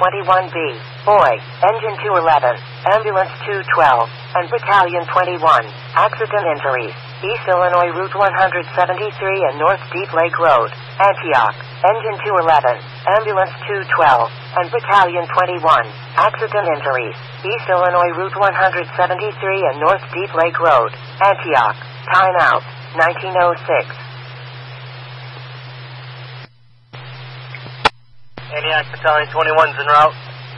21B, boy, engine 211, ambulance 212, and battalion 21, accident injuries, East Illinois Route 173 and North Deep Lake Road, Antioch, engine 211, ambulance 212, and battalion 21, accident injuries, East Illinois Route 173 and North Deep Lake Road, Antioch, time out, 1906. Antioch, battalion 21's en route.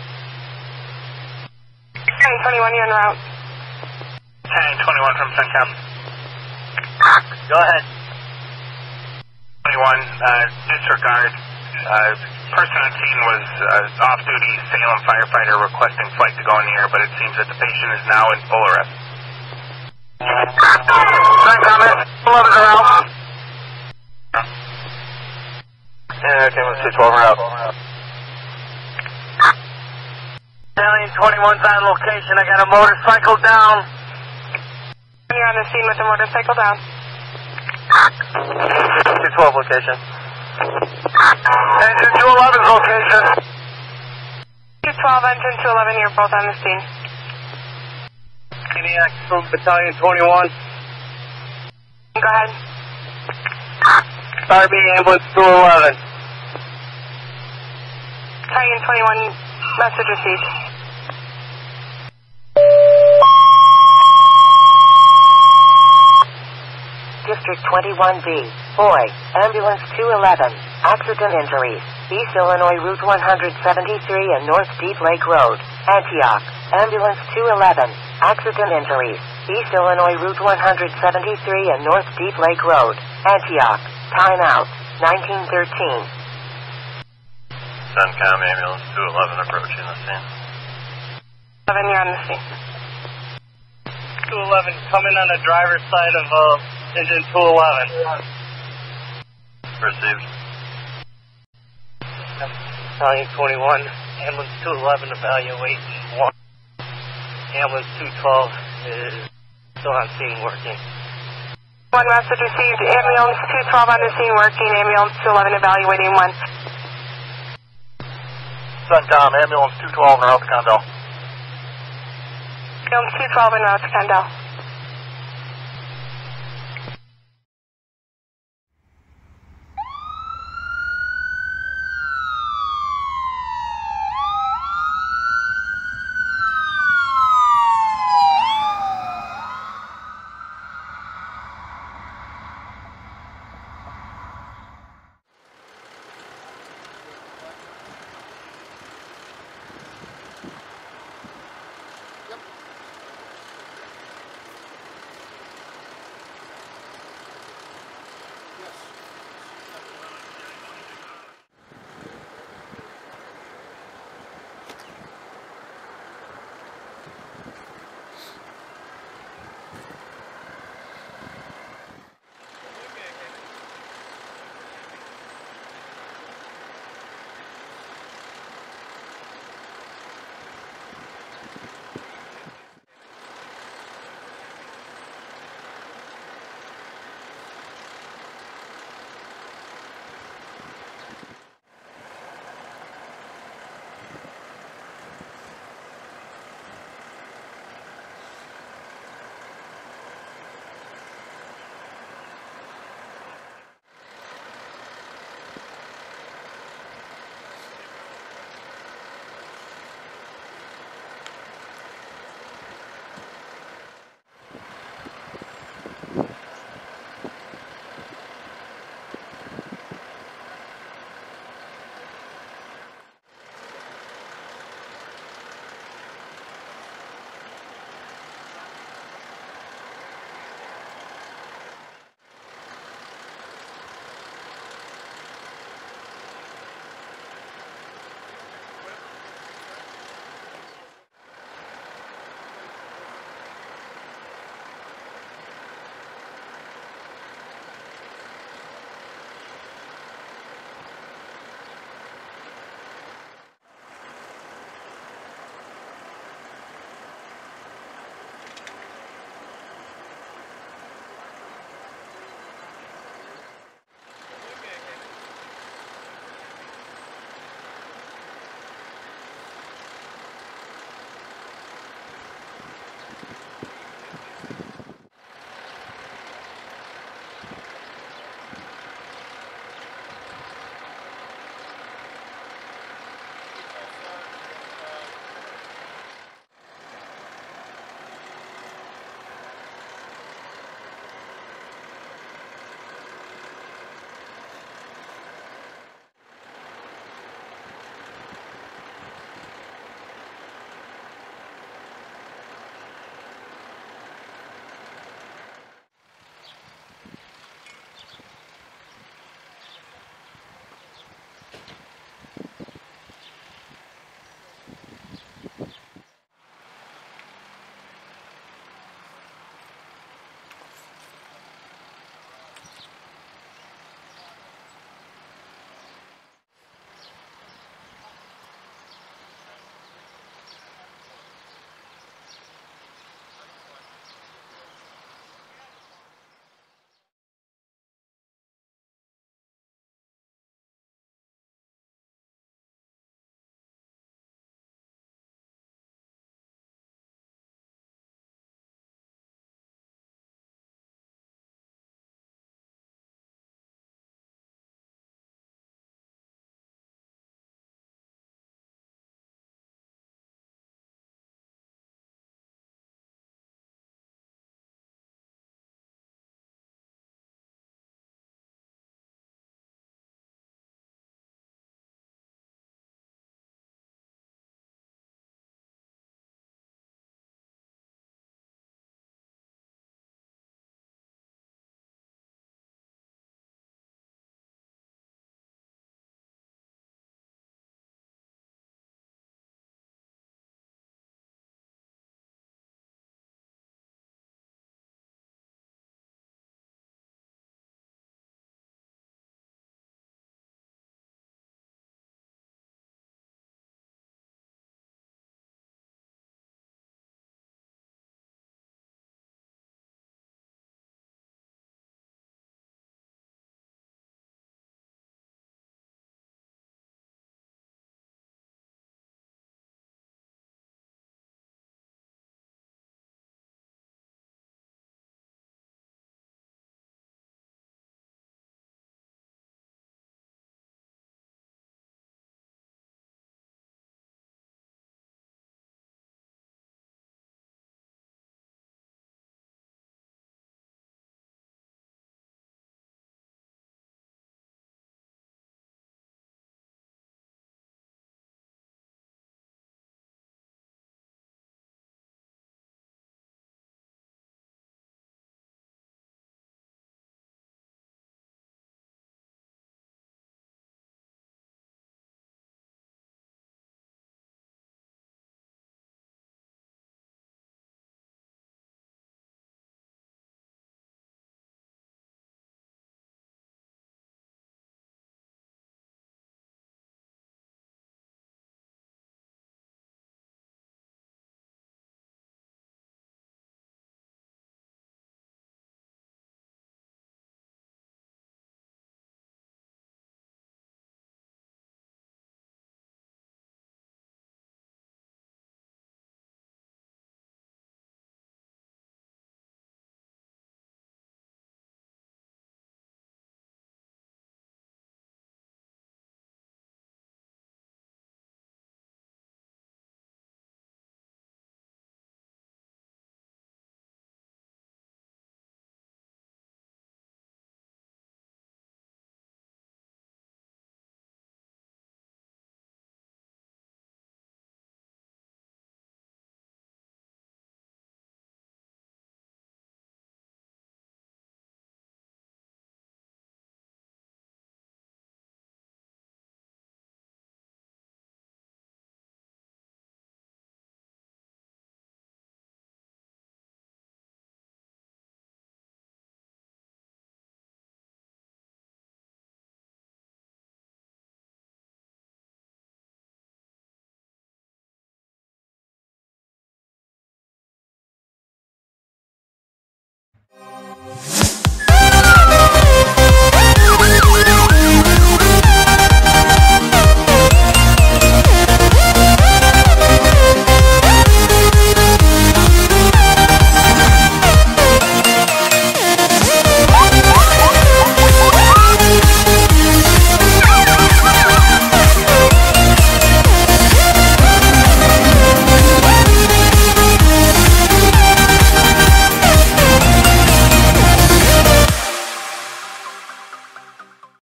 Battalion 21, you're en route. Battalion 21 from Suncom. Go ahead. 21, disregard. Person on scene was off-duty Salem firefighter requesting flight to go in the air, but it seems that the patient is now in full arrest. Suncom, 11's en route. Yeah, okay, let's see 12 en route. Battalion 21's on location. I got a motorcycle down. You're on the scene with the motorcycle down. 212 location. Engine 211's location. 212, engine 211, you're both on the scene. Antioch from battalion 21. Go ahead. RB ambulance 211. Battalion 21, message received. District 21B, boy, ambulance 211, accident injuries, East Illinois Route 173 and North Deep Lake Road, Antioch, ambulance 211, accident injuries, East Illinois Route 173 and North Deep Lake Road, Antioch, time out, 1913. Suncom ambulance 211 approaching the scene. 11, you're on the scene. 211 coming on the driver's side of engine 211. Received. Battalion 21, ambulance 211 evaluating 1. Ambulance 212 is still on scene working. One message received, ambulance 212 on the scene working, ambulance 211 evaluating 1. Suncom, ambulance 212 en route to Condell. Ambulance 212 en route to Condell.